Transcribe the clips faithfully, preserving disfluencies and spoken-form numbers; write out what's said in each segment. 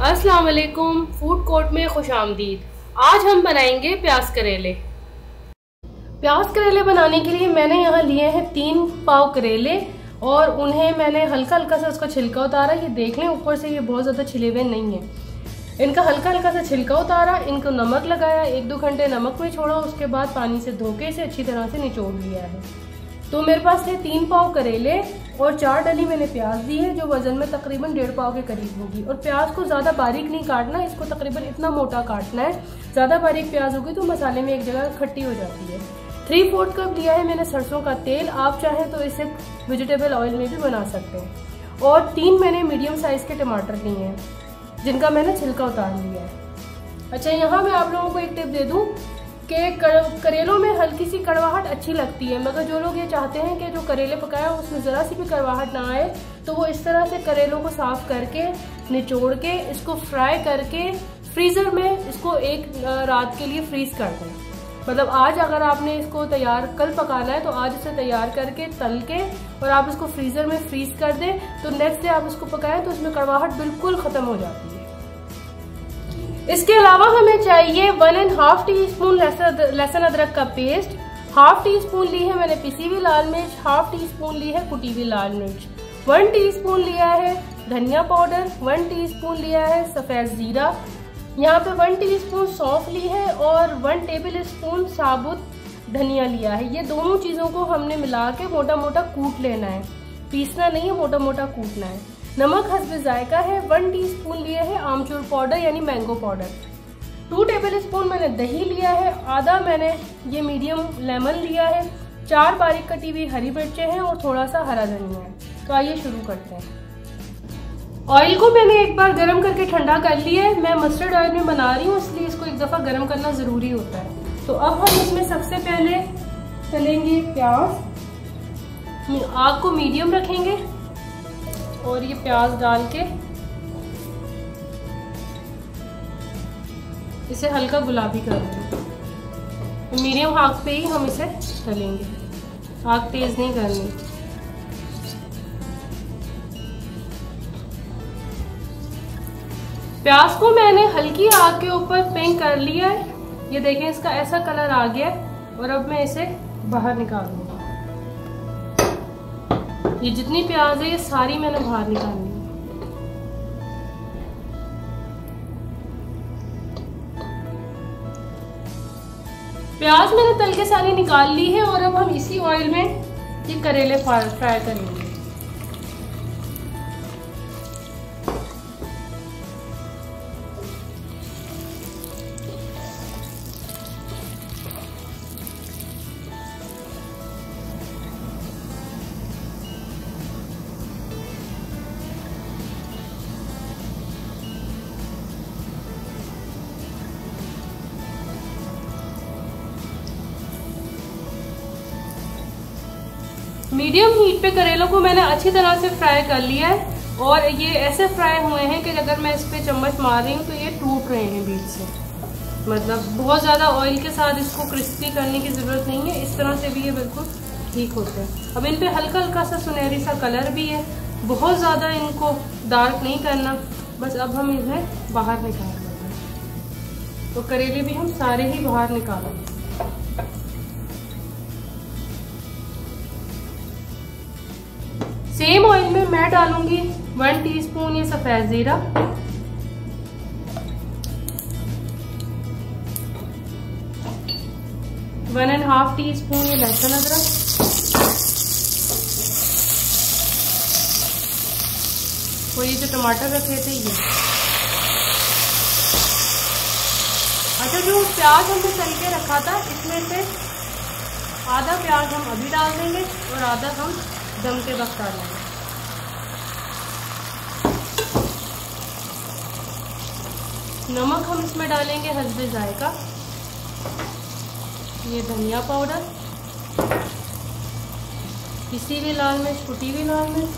अस्सलाम वालेकुम, food court में खुशामदीद। आज हम बनाएंगे प्याज करेले। प्याज करेले बनाने के लिए मैंने यहाँ लिए हैं तीन पाव करेले और उन्हें मैंने हल्का हल्का सा उसका छिलका उतारा। ये देख लें ऊपर से ये बहुत ज़्यादा छिले हुए नहीं है। इनका हल्का हल्का सा छिलका उतारा, इनको नमक लगाया, एक दो घंटे नमक में छोड़ा, उसके बाद पानी से धो के इसे अच्छी तरह से निचोड़ लिया है। तो मेरे पास थे तीन पाव करेले और चार डली मैंने प्याज दी है जो वजन में तकरीबन डेढ़ पाव के करीब होगी। और प्याज को ज़्यादा बारीक नहीं काटना, इसको तकरीबन इतना मोटा काटना है। ज़्यादा बारीक प्याज होगी तो मसाले में एक जगह खट्टी हो जाती है। थ्री फोर्थ कप लिया है मैंने सरसों का तेल, आप चाहें तो इसे वेजिटेबल ऑयल में भी बना सकते हैं। और तीन मैंने मीडियम साइज़ के टमाटर लिए हैं जिनका मैंने छिलका उतार लिया है। अच्छा, यहाँ मैं आप लोगों को एक टिप दे दूँ कि करेलों में हल्की सी कड़वाहट अच्छी लगती है, मगर जो लोग ये चाहते हैं कि जो करेले पकाया उसमें ज़रा सी भी कड़वाहट ना आए तो वो इस तरह से करेलों को साफ़ करके निचोड़ के इसको फ्राई करके फ्रीज़र में इसको एक रात के लिए फ्रीज़ कर दें। मतलब आज अगर आपने इसको तैयार कल पकाना है तो आज इसे तैयार करके तल के और आप इसको फ्रीज़र में फ्रीज़ कर दें तो नेक्स्ट डे आप इसको पकाएं तो उसमें कड़वाहट बिल्कुल ख़त्म हो जाती है। इसके अलावा हमें चाहिए one and half teaspoon लहसुन अदरक का पेस्ट, हाफ टी स्पून ली है मैंने पिसी हुई लाल मिर्च, हाफ टी स्पून ली है कुटी हुई लाल मिर्च, वन टीस्पून लिया है धनिया पाउडर, वन टीस्पून लिया है सफ़ेद ज़ीरा, यहाँ पे वन टीस्पून सौंफ ली है और वन टेबल स्पून साबुत धनिया लिया है। ये दोनों चीज़ों को हमने मिला के मोटा मोटा कूट लेना है, पीसना नहीं है, मोटा मोटा कूटना है। नमक हस्बे जायका है, वन टीस्पून लिए है आमचूर पाउडर यानी mango powder, two tablespoon मैंने दही लिया है, आधा मैंने ये मीडियम लेमन लिया है, चार बारीक कटी हुई हरी मिर्चें हैं और थोड़ा सा हरा धनिया है। तो आइए शुरू करते हैं। ऑयल को मैंने एक बार गर्म करके ठंडा कर लिया है। मैं मस्टर्ड ऑयल में बना रही हूँ इसलिए इसको एक दफ़ा गर्म करना ज़रूरी होता है। तो अब हम इसमें सबसे पहले तलेंगे प्याज, आग को मीडियम रखेंगे और ये प्याज डाल के इसे हल्का गुलाबी कर देंगे। मीडियम आग पे ही हम इसे तलेंगे, आग तेज नहीं करनी। प्याज को मैंने हल्की आग के ऊपर पिंक कर लिया है। ये देखें इसका ऐसा कलर आ गया और अब मैं इसे बाहर निकालूंगा। ये जितनी प्याज है ये सारी मैंने बाहर निकालनी है। प्याज मैंने तल के सारी निकाल ली है और अब हम इसी ऑयल में ये करेले फ्राई करेंगे। मीडियम हीट पे करेलों को मैंने अच्छी तरह से फ्राई कर लिया है और ये ऐसे फ्राई हुए हैं कि अगर मैं इस पे चम्मच मार रही हूँ तो ये टूट रहे हैं बीच से। मतलब बहुत ज़्यादा ऑयल के साथ इसको क्रिस्पी करने की ज़रूरत नहीं है, इस तरह से भी ये बिल्कुल ठीक होते हैं। अब इन पे हल्का हल्का सा सुनहरी सा कलर भी है, बहुत ज़्यादा इनको डार्क नहीं करना। बस अब हम इन्हें बाहर निकाल देंगे। तो करेले भी हम सारे ही बाहर निकालेंगे। सेम ऑयल में मैं डालूंगी वन टीस्पून ये सफेद जीरा, one and half teaspoon ये लहसुन अदरक, और ये जो टमाटर रखे थे ये। अच्छा, जो प्याज हमने तल के रखा था इसमें से आधा प्याज हम अभी डाल देंगे और आधा हम दम के वक्त डालेंगे। नमक हम इसमें डालेंगे हस्बे जायका, ये धनिया पाउडर, पिसी हुई लाल मिर्च, कुटी हुई लाल मिर्च,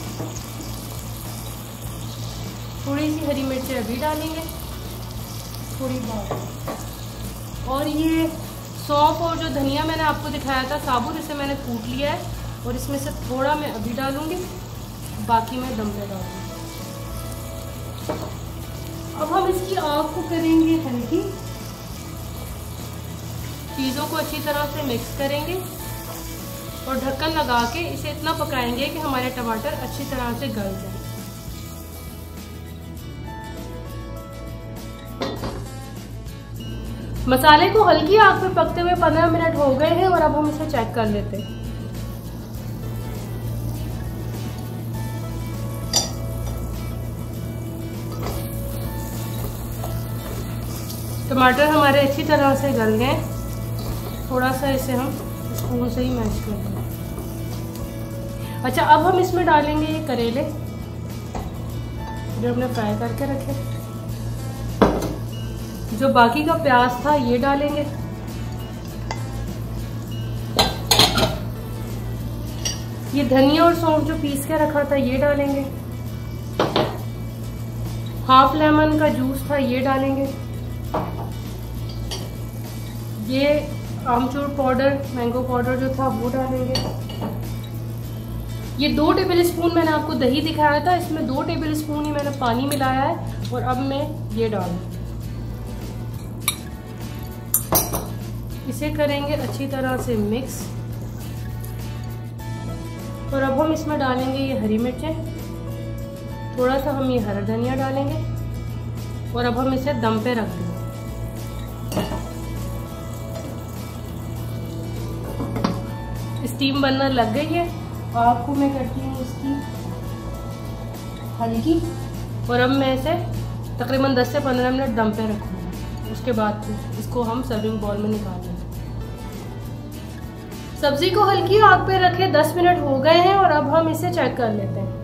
थोड़ी सी हरी मिर्चें अभी डालेंगे, थोड़ी बहुत, और ये सौंफ और जो धनिया मैंने आपको दिखाया था साबुत, इसे मैंने कूट लिया है और इसमें से थोड़ा मैं अभी डालूंगी, बाकी मैं दम पे डालूंगी। अब हम इसकी आग को करेंगे हल्की, चीज़ों को अच्छी तरह से मिक्स करेंगे और ढक्कन लगा के इसे इतना पकाएंगे कि हमारे टमाटर अच्छी तरह से गल जाए। मसाले को हल्की आग पे पकते हुए पंद्रह मिनट हो गए हैं और अब हम इसे चेक कर लेते हैं। टमाटर हमारे अच्छी तरह से गल गए। थोड़ा सा इसे हम स्पून से ही मैश कर देंगे। अच्छा, अब हम इसमें डालेंगे ये करेले जो हमने फ्राई करके रखे। जो बाकी का प्याज था ये डालेंगे। ये धनिया और सौंफ जो पीस के रखा था ये डालेंगे। हाफ लेमन का जूस था ये डालेंगे। ये आमचूर पाउडर, मैंगो पाउडर जो था वो डालेंगे। ये दो टेबल स्पून मैंने आपको दही दिखाया था, इसमें दो टेबल स्पून ही मैंने पानी मिलाया है और अब मैं ये डालूंगी। इसे करेंगे अच्छी तरह से मिक्स और अब हम इसमें डालेंगे ये हरी मिर्चें, थोड़ा सा हम ये हरा धनिया डालेंगे और अब हम इसे दम पे रख देंगे। स्टीम बनना लग गई है, आग को मैं करती हूँ इसकी हल्की और अब मैं इसे तकरीबन दस से पंद्रह मिनट दम पे रखूँगी। उसके बाद इसको हम सर्विंग बाउल में निकाल लेंगे। सब्जी को हल्की आग पे रखे दस मिनट हो गए हैं और अब हम इसे चेक कर लेते हैं।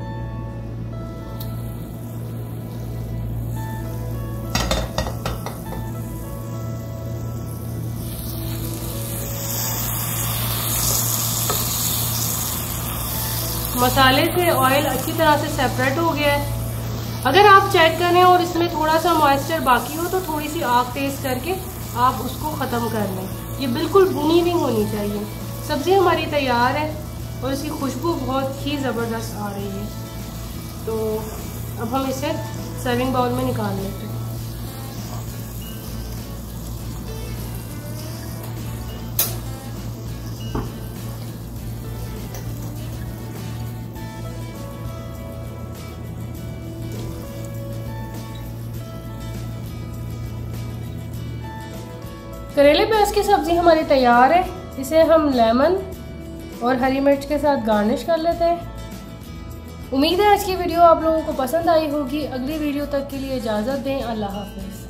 मसाले से ऑयल अच्छी तरह से सेपरेट हो गया है। अगर आप चेक करें और इसमें थोड़ा सा मॉइस्चर बाकी हो तो थोड़ी सी आग तेज करके आप उसको ख़त्म कर लें। ये बिल्कुल भुनी नहीं होनी चाहिए। सब्ज़ी हमारी तैयार है और इसकी खुशबू बहुत ही ज़बरदस्त आ रही है। तो अब हम इसे सर्विंग बाउल में निकाल लेते हैं। करेले प्याज की सब्ज़ी हमारी तैयार है। इसे हम लेमन और हरी मिर्च के साथ गार्निश कर लेते हैं। उम्मीद है आज की वीडियो आप लोगों को पसंद आई होगी। अगली वीडियो तक के लिए इजाज़त दें। अल्लाह हाफ़िज़।